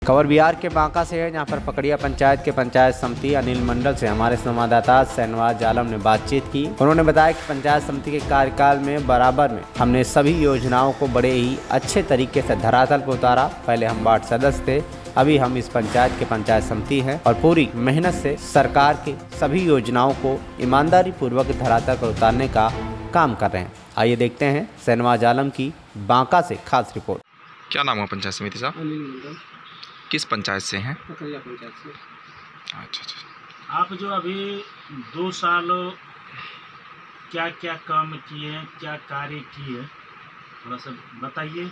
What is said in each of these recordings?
खबर बिहार के बांका से है, जहां पर पकड़िया पंचायत के पंचायत समिति अनिल मंडल से हमारे संवाददाता शहनवाज आलम ने बातचीत की। उन्होंने बताया कि पंचायत समिति के कार्यकाल में बराबर में हमने सभी योजनाओं को बड़े ही अच्छे तरीके से धरातल पर उतारा। पहले हम वार्ड सदस्य थे, अभी हम इस पंचायत के पंचायत समिति हैं और पूरी मेहनत से सरकार के सभी योजनाओं को ईमानदारी पूर्वक धरातल पर उतारने का काम कर रहे हैं। आइए देखते हैं शहनवाज आलम की बांका से खास रिपोर्ट। क्या नाम है पंचायत समिति साहब? अनिल मंडल। किस पंचायत से हैं? पकड़िया पंचायत से। अच्छा। आप जो अभी 2 साल क्या क्या काम किए, क्या कार्य किए, थोड़ा सा बताइए।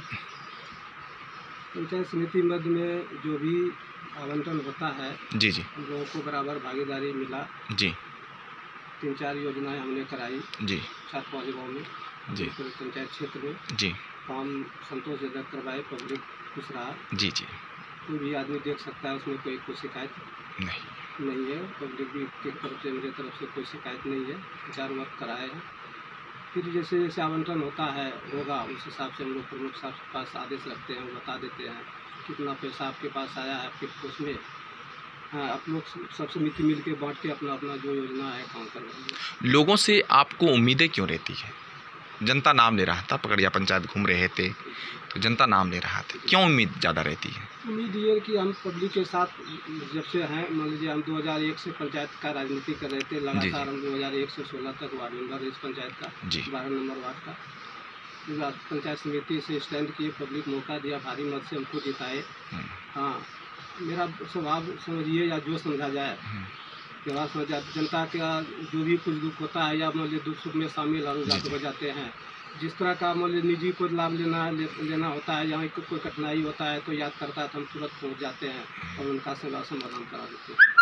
पंचायत समिति मध्य में जो भी आवंटन होता है जी जी हम लोगों को बराबर भागीदारी मिला। जी 3-4 योजनाएं हमने कराई जी 7-5 गाँव में, जी पंचायत क्षेत्र में जी काम संतोषजनक करवाए, पब्लिक खुश रहा। जी जी कोई भी आदमी देख सकता है, उसमें कोई शिकायत नहीं है। पब्लिक भी की तरफ से, मेरे तरफ से कोई शिकायत नहीं है। 4 वक्त कराए हैं। फिर जैसे जैसे आवंटन होगा उस हिसाब से हम लोग प्रमुख साहब के पास आदेश रखते हैं, बता देते हैं कितना पैसा आपके पास आया है, फिर उसमें आप लोग सब समिति मिल के बाँट के अपना अपना जो योजना है काम करवाएंगे। लोगों से आपको उम्मीदें क्यों रहती है? जनता नाम ले रहा था, पकड़िया पंचायत घूम रहे थे तो जनता नाम ले रहा था, क्यों उम्मीद ज़्यादा रहती है? उम्मीद ये है कि हम पब्लिक के साथ जब से हैं, मान लीजिए हम 2001 से पंचायत का राजनीति कर रहे थे लगातार। हम 2001 से 16 तक वार्ड मेंबर इस पंचायत का, 12 नंबर वार्ड का। फिर पंचायत समिति से स्टैंड किए, पब्लिक मौका दिया, भारी मत से हमको जिताए। हाँ, मेरा स्वभाव समझिए या जो समझा जाए, व्यवहार समझा, जनता का जो भी कुछ दुख होता है या मान लीजिए दुख सुख में शामिल हो जाते हैं। जिस तरह का मान लीजिए निजी को लाभ लेना होता है, यहाँ कोई कठिनाई होता है तो याद करता है तो हम तुरंत पहुँच जाते हैं और उनका सेवा समाधान करा देते हैं।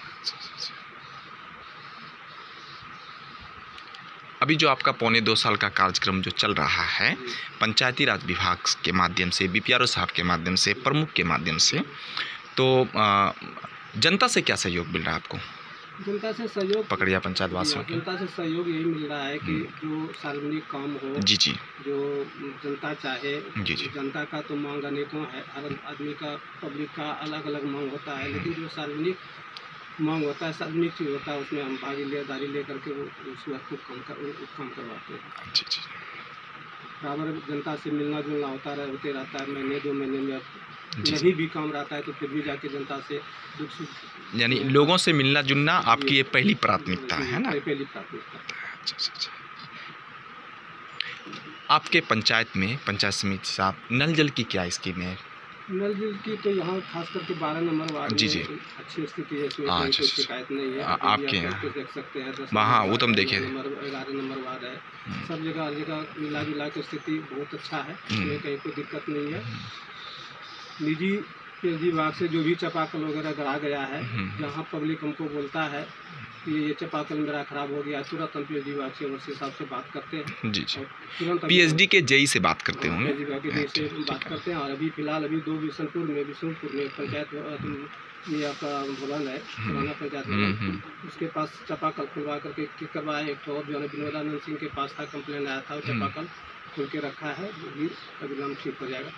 अभी जो आपका 1.25 साल का कार्यक्रम जो चल रहा है पंचायती राज विभाग के माध्यम से, बीपीआरओ साहब के माध्यम से, प्रमुख के माध्यम से, तो जनता से क्या सहयोग मिल रहा है आपको? जनता से सहयोग, पकड़िया पंचायत वासियों को जनता से सहयोग यही मिल रहा है कि जो सार्वजनिक काम हो, जी जी, जो जनता चाहे, जी जी, जनता का तो मांग अनेकों है, हर आदमी का, पब्लिक का अलग अलग मांग होता है, लेकिन जो सार्वजनिक मांग होता है, सार्वजनिक चीज़ होता है, उसमें हम भागीदारी लेकर के वो उस वक्त काम करवाते हैं। जी जी, बराबर जनता से मिलना जुलना होते रहता है। महीने 2 महीने में नहीं भी काम रहता है तो फिर भी जाके जनता से दुख सुख, यानी लोगों से मिलना जुलना आपकी ये पहली प्राथमिकता है ना? पहली प्राथमिकता। अच्छा। आपके पंचायत में, पंचायत समिति साहब, नल जल की क्या स्कीम है? नल जल की तो यहाँ खास करके 12 नंबर वार्ड जी जी, में अच्छी स्थिति है, इसमें कोई शिकायत नहीं है। आपके यहाँ देख सकते हैं, हाँ, वो तो हम देखे 11 नंबर वार्ड है। सब जगह हर जगह मिला जुला की स्थिति बहुत अच्छा है, इसमें कहीं कोई दिक्कत नहीं है। निजी पीएचडी विभाग से जो भी चापाकल वगैरह गड़ा गया है, जहाँ पब्लिक हमको बोलता है कि ये चापाकल मेरा खराब हो गया, तुरंत हम पीएचडी विभाग से वर्षी साहब से बात करते हैं। जी जी, तुरंत पीएचडी के जेई से बात करते होंगे? पीएचडी विभाग के जेई से बात करते हैं। और अभी फिलहाल 2 बिशनपुर में पंचायत ये आपका भवन है, पुराना पंचायत भवन, उसके पास चापाकल खुलवा करके करवाए। एक तो और जो है विनोदानंद सिंह के पास था, कंप्लेन आया था, चापाकल खुल के रखा है, अभी नाम ठीक हो जाएगा।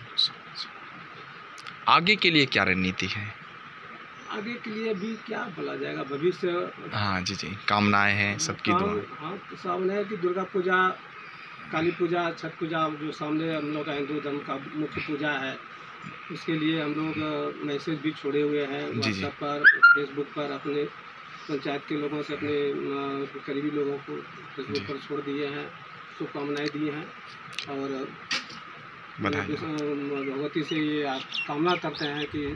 आगे के लिए क्या रणनीति है? आगे के लिए भी क्या बोला जाएगा, भविष्य। हाँ जी जी, कामनाएं हैं सबकी दुआ। हाँ, सामने है कि दुर्गा पूजा, काली पूजा, छठ पूजा जो सामने हम लोग का हिंदू धर्म का मुख्य पूजा है, उसके लिए हम लोग मैसेज भी छोड़े हुए हैं व्हाट्सएप पर, फेसबुक पर, अपने पंचायत के लोगों से, अपने करीबी लोगों को फेसबुक पर छोड़ दिए हैं, शुभकामनाएँ दी हैं। और भगवती से ये कामना करते हैं कि